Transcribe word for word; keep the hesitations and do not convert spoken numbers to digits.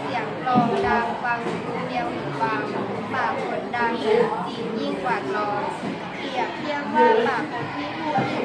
เสียงกลองดังฟังดูเดียวหูฟังป่าฝนดังจริงยิ่งกว่ากลองเปรียบเทียบว่าป่าฝนที่พูด